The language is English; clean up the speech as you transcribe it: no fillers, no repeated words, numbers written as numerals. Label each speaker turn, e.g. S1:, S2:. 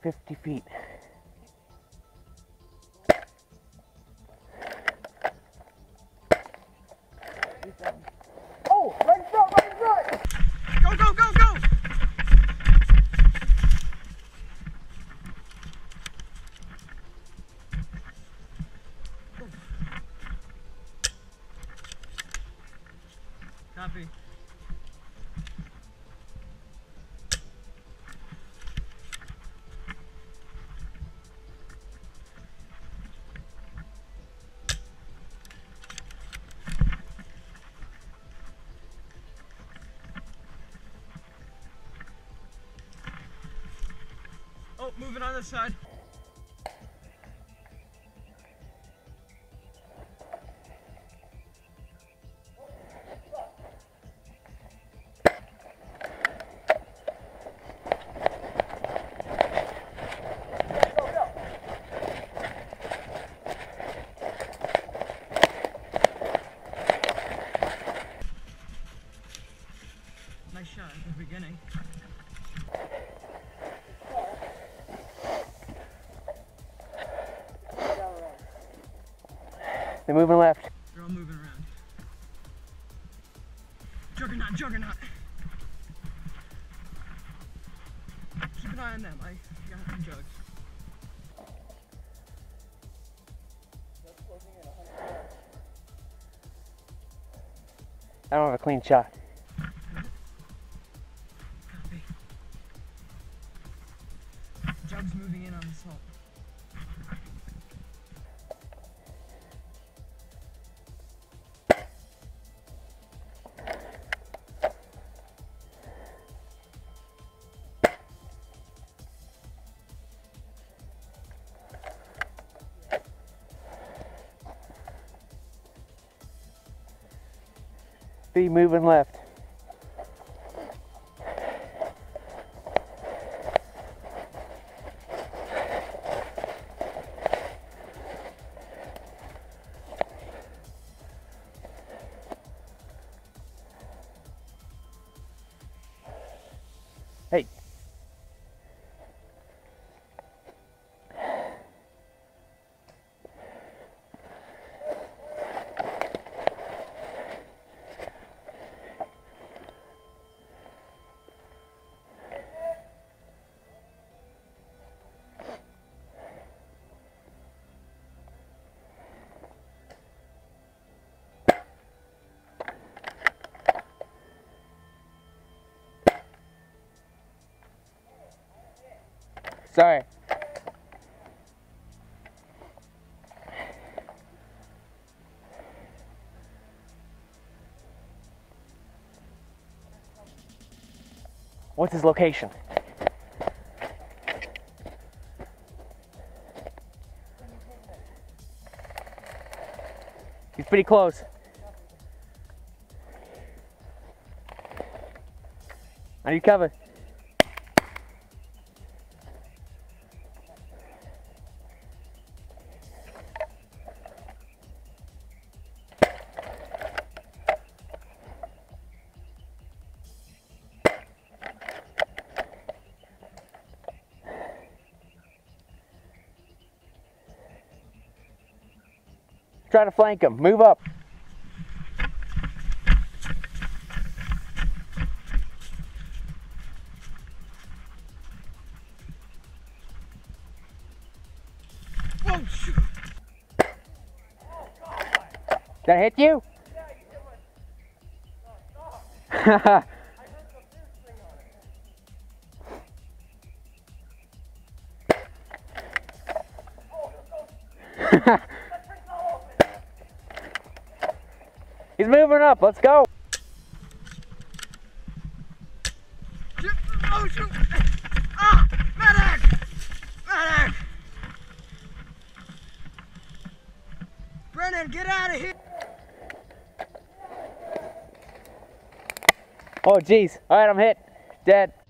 S1: 50 feet. Oh, right in front, right in front! Go, go, go, go! Copy. Oh, moving on this side. Nice shot at the beginning. They're moving left. They're all moving around. Juggernaut, juggernaut. Keep an eye on them. I got some jugs. I don't have a clean shot. Copy. Jugs moving in on the salt. Be moving left. Hey. Sorry. What's his location? He's pretty close. I need cover. Try to flank him. Move up.
S2: Oh, shoot.
S1: Did that hit you?
S2: Yeah, you hit my... No, stop. I heard the fierce thing on it. Oh,
S1: He's moving up. Let's go.
S2: oh shoot! Ah! Medic! Medic! Brennan, get out of here!
S1: Oh, geez. All right, I'm hit. Dead.